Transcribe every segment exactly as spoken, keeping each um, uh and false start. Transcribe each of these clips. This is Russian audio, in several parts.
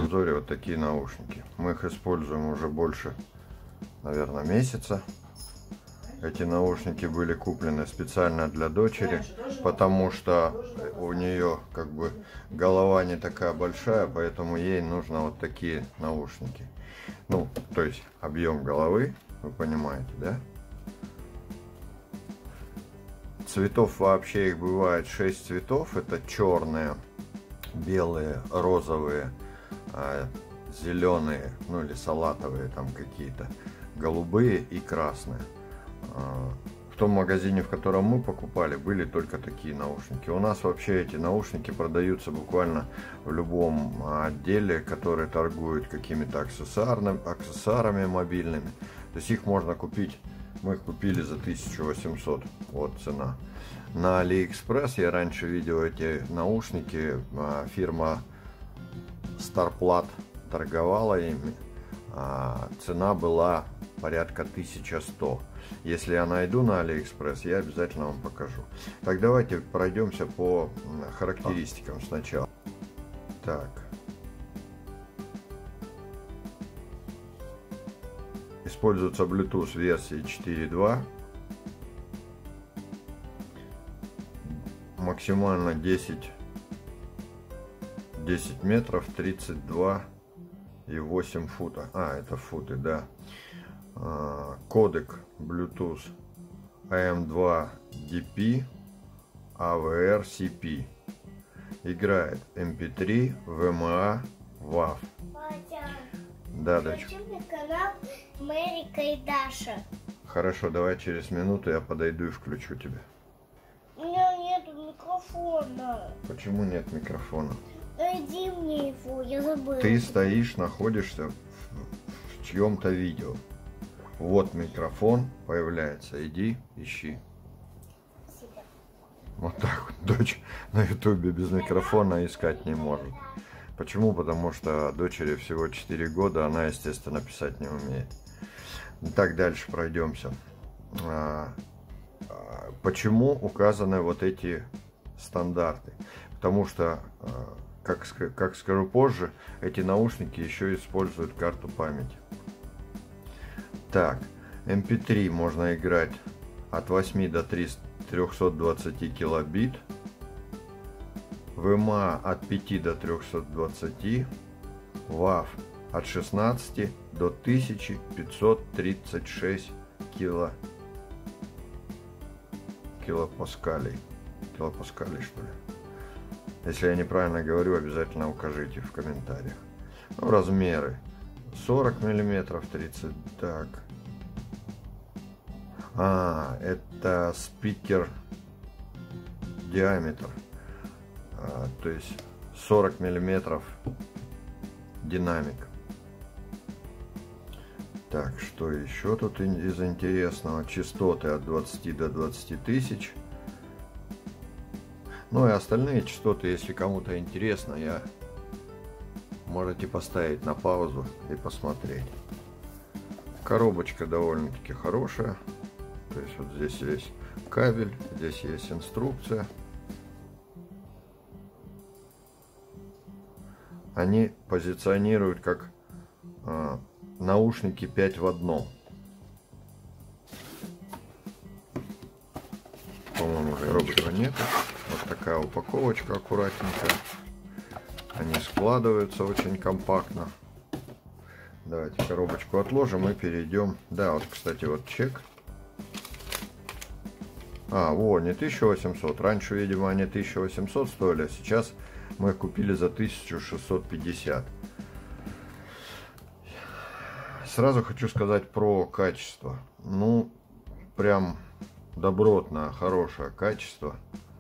обзоре вот такие наушники. Мы их используем уже больше, наверное, месяца. Эти наушники были куплены специально для дочери, потому что у нее как бы голова не такая большая, поэтому ей нужно вот такие наушники. Ну, то есть объем головы, вы понимаете, да? Цветов вообще их бывает шесть цветов. Это черные, белые, розовые, зеленые, ну или салатовые там какие-то, голубые и красные. В том магазине, в котором мы покупали, были только такие наушники. У нас вообще эти наушники продаются буквально в любом отделе, который торгует какими-то аксессуарами мобильными. То есть их можно купить, мы их купили за тысячу восемьсот, вот цена. На Алиэкспресс я раньше видел эти наушники, фирма Starplat торговала ими, цена была порядка тысяча сто. Если я найду на Алиэкспресс, я обязательно вам покажу. Так, давайте пройдемся по характеристикам сначала. Так. Используется Bluetooth версии четыре точка два. Максимально десять метров, тридцать два и восемь фута. А, это футы, да. Кодек Bluetooth а эм два ди пи эй ви ар си пи. Играет эм пи три, ви эм а, вав. Да, дочь. Канал Мэрика и Даша. Хорошо, давай через минуту я подойду и включу тебя. У меня нет микрофона. Почему нет микрофона? Найди мне его, я забыла. Ты стоишь, находишься в, в чьем-то видео. Вот микрофон появляется. Иди, ищи. Спасибо. Вот так вот дочь на ютубе без микрофона искать не может. Почему? Потому что дочери всего четыре года, она, естественно, писать не умеет. Так, дальше пройдемся. Почему указаны вот эти стандарты? Потому что, как, как скажу позже, эти наушники еще используют карту памяти. Так, эм пи три можно играть от восьми до трёхсот двадцати килобит. ви эм а от пяти до трёхсот двадцати. вав от шестнадцати до тысячи пятисот тридцати шести кило, килопаскалей. Килопаскалей, что ли? Если я неправильно говорю, обязательно укажите в комментариях. Ну, размеры. сорок миллиметров, тридцать, так. А, это спикер диаметр. А, то есть сорок миллиметров динамик. Так, что еще тут из интересного? Частоты от двадцати до двадцати тысяч. Ну и остальные частоты, если кому-то интересно, я можете поставить на паузу и посмотреть. Коробочка довольно-таки хорошая. То есть вот здесь есть кабель, здесь есть инструкция. Они позиционируют как э, наушники пять в одном. По-моему, коробочка нет. Вот такая упаковочка аккуратненькая. Они складываются очень компактно. Давайте коробочку отложим и перейдем. Да, вот, кстати, вот чек. А, во, не тысяча восемьсот. Раньше, видимо, они тысячу восемьсот стоили, а сейчас мы их купили за тысячу шестьсот пятьдесят. Сразу хочу сказать про качество. Ну, прям добротное, хорошее качество.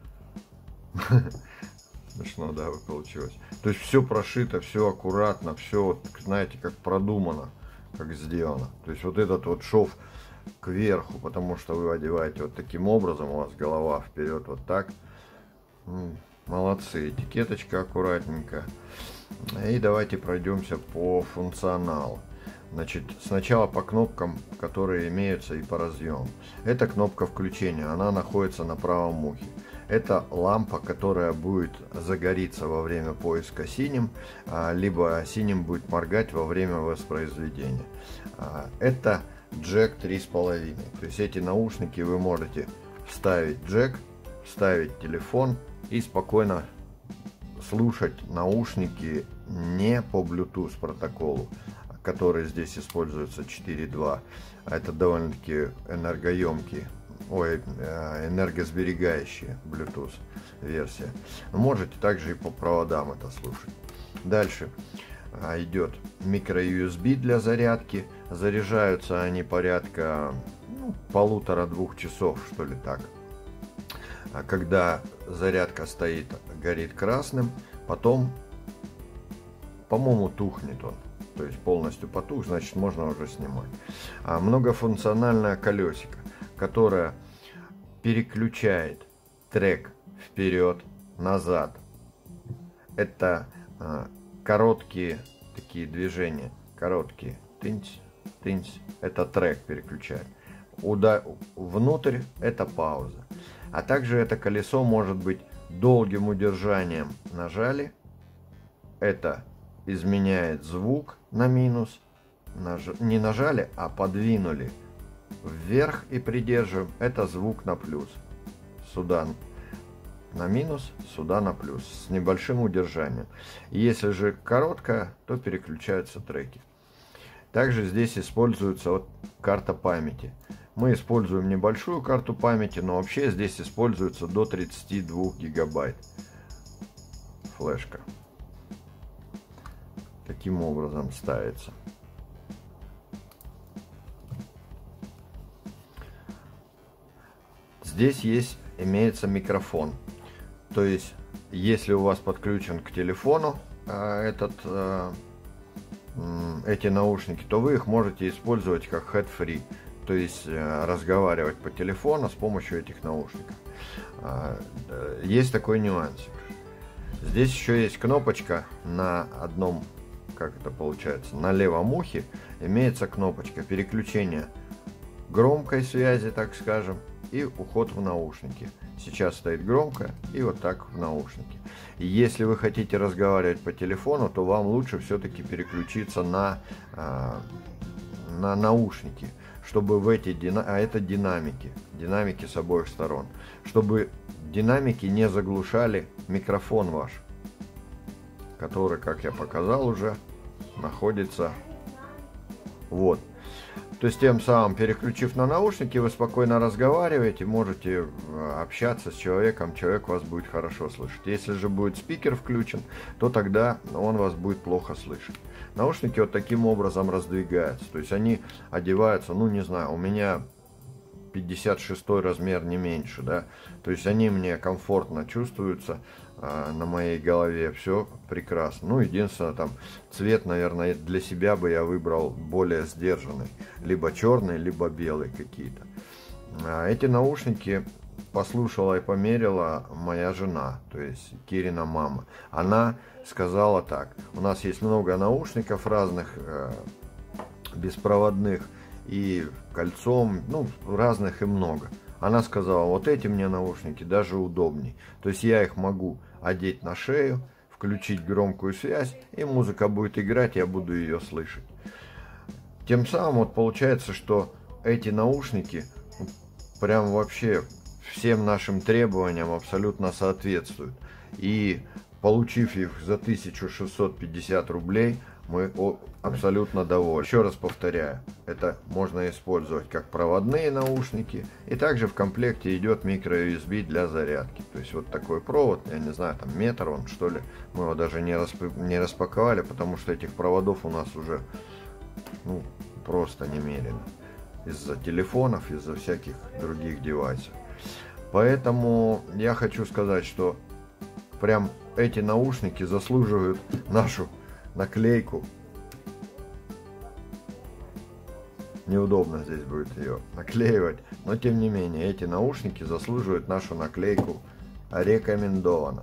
Смешно, да, получилось. То есть все прошито, все аккуратно, все, знаете, как продумано, как сделано. То есть вот этот вот шов кверху, потому что вы одеваете вот таким образом, у вас голова вперед вот так. Молодцы, этикеточка аккуратненько. И давайте пройдемся по функционалу. Значит, сначала по кнопкам, которые имеются, и по разъему. Это кнопка включения, она находится на правом ухе. Это лампа, которая будет загориться во время поиска синим, либо синим будет моргать во время воспроизведения. Это джек три с половиной. То есть эти наушники вы можете вставить джек, вставить телефон и спокойно слушать наушники не по Bluetooth протоколу, который здесь используется четыре два. Это довольно-таки энергоемкие, ой, энергосберегающие Bluetooth версия. Можете также и по проводам это слушать. Дальше идет микро-ю эс би для зарядки. Заряжаются они порядка ну, полутора-двух часов, что ли так. А когда зарядка стоит, горит красным, потом, по-моему, тухнет он. То есть полностью потух, значит можно уже снимать. А многофункциональное колесико, которое переключает трек вперед, назад. Это а, короткие такие движения, короткие. Тынсь, тынсь. Это трек переключает. Уда... Внутрь это пауза. А также это колесо может быть долгим удержанием. Нажали. Это изменяет звук на минус. Наж... Не нажали, а подвинули вверх и придерживаем. Это звук на плюс. Сюда на минус, сюда на плюс. С небольшим удержанием. Если же короткая, то переключаются треки. Также здесь используется вот карта памяти. Мы используем небольшую карту памяти, но вообще здесь используется до тридцати двух гигабайт флешка. Таким образом ставится. Здесь есть, имеется микрофон. То есть, если у вас подключен к телефону этот, эти наушники, то вы их можете использовать как head-free. То есть разговаривать по телефону с помощью этих наушников. Есть такой нюансик. Здесь еще есть кнопочка на одном, как это получается, на левом ухе имеется кнопочка переключения громкой связи, так скажем, и уход в наушники. Сейчас стоит громкая и вот так в наушники. И если вы хотите разговаривать по телефону, то вам лучше все-таки переключиться на, на наушники, чтобы в эти дина... а это динамики, динамики с обоих сторон, чтобы динамики не заглушали микрофон ваш, который, как я показал уже, находится вот. То есть тем самым, переключив на наушники, вы спокойно разговариваете, можете общаться с человеком, человек вас будет хорошо слышать. Если же будет спикер включен, то тогда он вас будет плохо слышать. Наушники вот таким образом раздвигаются, то есть они одеваются, ну не знаю, у меня пятьдесят шестой размер, не меньше, да, то есть они мне комфортно чувствуются а, на моей голове, все прекрасно. Ну, единственное, там цвет, наверное, для себя бы я выбрал более сдержанный, либо черный, либо белый какие-то. А, эти наушники послушала и померила моя жена, то есть Кирина мама. Она сказала так: у нас есть много наушников разных, э, беспроводных и кольцом, ну, разных и много. Она сказала: вот эти мне наушники даже удобней. То есть я их могу одеть на шею, включить громкую связь, и музыка будет играть, я буду ее слышать. Тем самым вот получается, что эти наушники прям вообще всем нашим требованиям абсолютно соответствуют. И получив их за тысячу шестьсот пятьдесят рублей, мы абсолютно довольны. Еще раз повторяю, это можно использовать как проводные наушники, и также в комплекте идет микро-ю эс би для зарядки. То есть вот такой провод, я не знаю, там метр он, что ли, мы его даже не, расп... не распаковали, потому что этих проводов у нас уже ну, просто немерено. Из-за телефонов, из-за всяких других девайсов. Поэтому я хочу сказать, что прям эти наушники заслуживают нашу наклейку. Неудобно здесь будет ее наклеивать, но тем не менее эти наушники заслуживают нашу наклейку «Рекомендовано».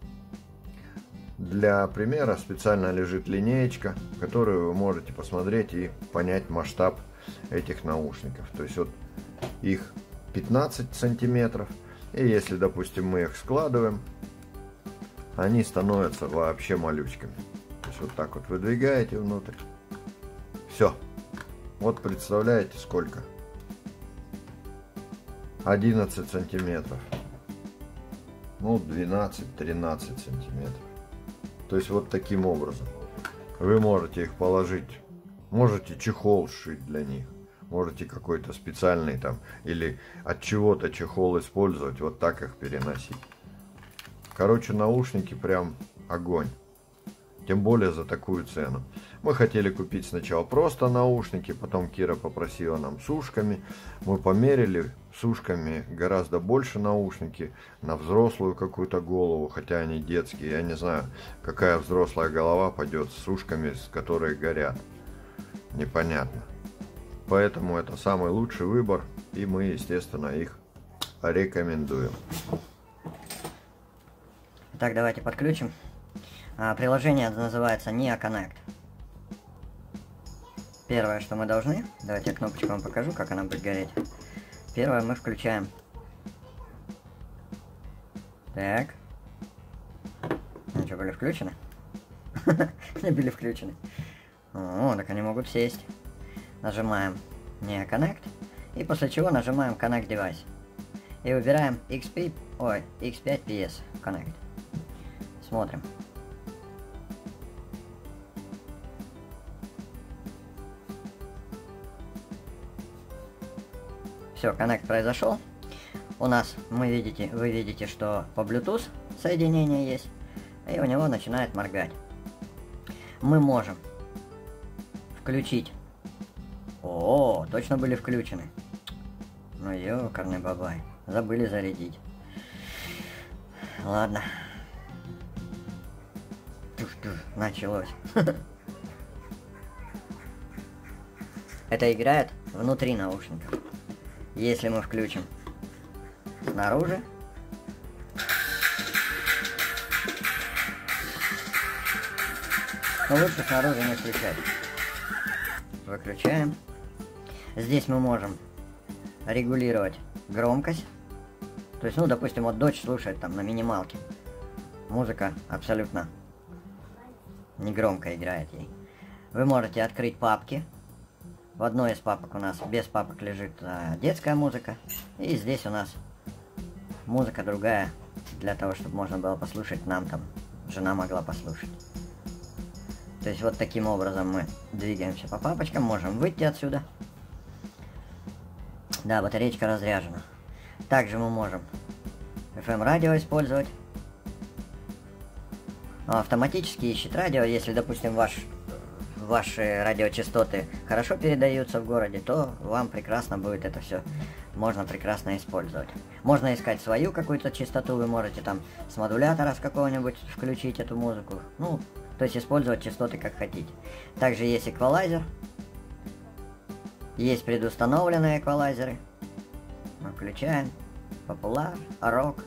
Для примера специально лежит линеечка, которую вы можете посмотреть и понять масштаб этих наушников. То есть вот их пятнадцать сантиметров, И если, допустим, мы их складываем, они становятся вообще малючками. То есть вот так вот выдвигаете внутрь. Все. Вот представляете, сколько? одиннадцать сантиметров. Ну, двенадцать-тринадцать сантиметров. То есть вот таким образом. Вы можете их положить. Можете чехол сшить для них. Можете какой-то специальный там или от чего-то чехол использовать. Вот так их переносить. Короче, наушники прям огонь. Тем более за такую цену. Мы хотели купить сначала просто наушники, потом Кира попросила нам с ушками. Мы померили, с ушками гораздо больше наушники на взрослую какую-то голову, хотя они детские. Я не знаю, какая взрослая голова пойдет с ушками, с которые горят. Непонятно. Поэтому это самый лучший выбор, и мы, естественно, их рекомендуем. Так, давайте подключим. А, приложение называется NeoConnect. Первое, что мы должны, давайте я кнопочку вам покажу, как она будет гореть. Первое, мы включаем. Так. Они что, были включены? Они были включены. О, так они могут сесть. Нажимаем NeoConnect. И после чего нажимаем Connect Device. И выбираем икс пи, ой, икс пять пи эс Connect. Смотрим. Все, Connect произошел. У нас, мы видите, вы видите, что по Bluetooth соединение есть. И у него начинает моргать. Мы можем включить. О, точно были включены. Ну ёкарный бабай. Забыли зарядить. Ладно. Туш-туш, началось. Это играет внутри наушников. Если мы включим снаружи, но лучше снаружи не включать. Выключаем. Здесь мы можем регулировать громкость. То есть, ну, допустим, вот дочь слушает там на минималке. Музыка абсолютно негромко играет ей. Вы можете открыть папки. В одной из папок у нас без папок лежит а, детская музыка. И здесь у нас музыка другая, для того, чтобы можно было послушать нам там. Жена могла послушать. То есть вот таким образом мы двигаемся по папочкам. Можем выйти отсюда. Да, батареечка разряжена. Также мы можем эф эм радио использовать. Автоматически ищет радио. Если, допустим, ваш... ваши радиочастоты хорошо передаются в городе, то вам прекрасно будет это все, можно прекрасно использовать. Можно искать свою какую-то частоту, вы можете там с модулятора с какого-нибудь включить эту музыку, ну, то есть использовать частоты как хотите. Также есть эквалайзер, есть предустановленные эквалайзеры. Мы включаем популяр, рок,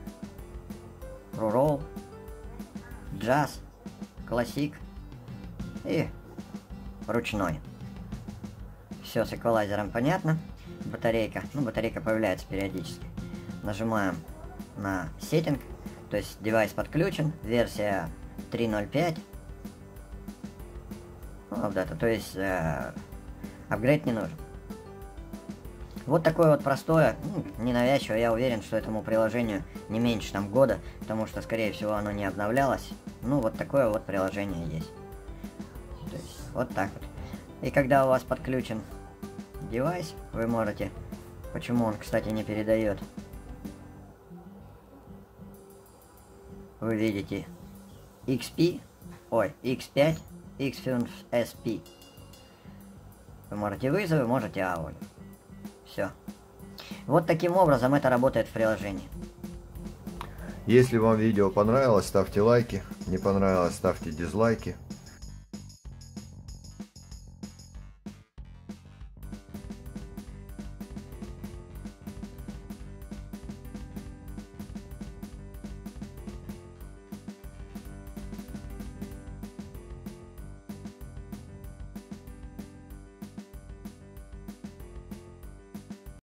рурол, джаз, классик и ручной. Все с эквалайзером понятно. Батарейка, ну батарейка появляется периодически. Нажимаем на сеттинг, то есть девайс подключен, версия три ноль пять. Ну, вот это, то есть э, апгрейд не нужен. Вот такое вот простое, ну, ненавязчивое. Я уверен, что этому приложению не меньше там года, потому что, скорее всего, оно не обновлялось. Ну, вот такое вот приложение есть. То есть, вот так вот. И когда у вас подключен девайс, вы можете... Почему он, кстати, не передает? Вы видите икс пи, ой, икс пять, икс пять эс пи. Вы можете вызовы, можете аудио. Все. Вот таким образом это работает в приложении. Если вам видео понравилось, ставьте лайки. Не понравилось, ставьте дизлайки.